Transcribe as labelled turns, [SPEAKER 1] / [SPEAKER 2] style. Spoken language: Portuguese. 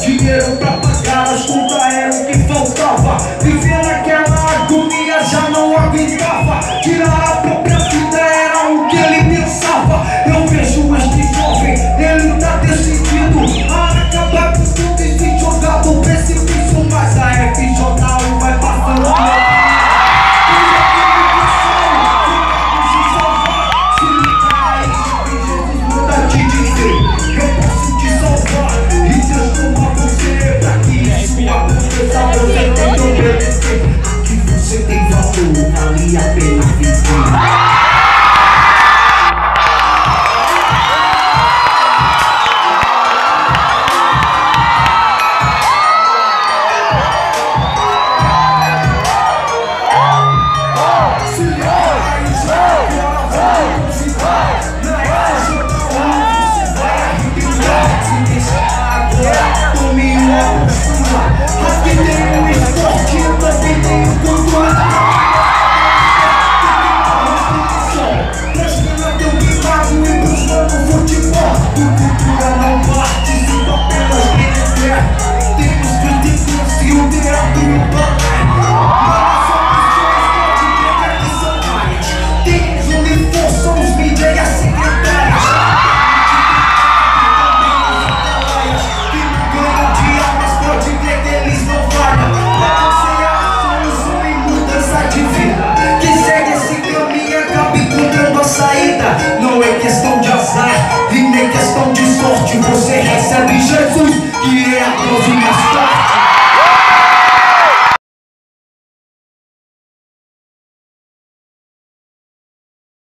[SPEAKER 1] dinheiro pra pagar as contas era o que faltava. Viver naquela agonia já não aguentava. Tirar a própria vida era o que ele pensava. Eu vejo este jovem, ele tá decidido a acabar com tudo e se jogar pro precipício. Mas a FJU vai passando. Aqui você tem valor, vale a pena viver. Não é questão de azar e nem questão de sorte.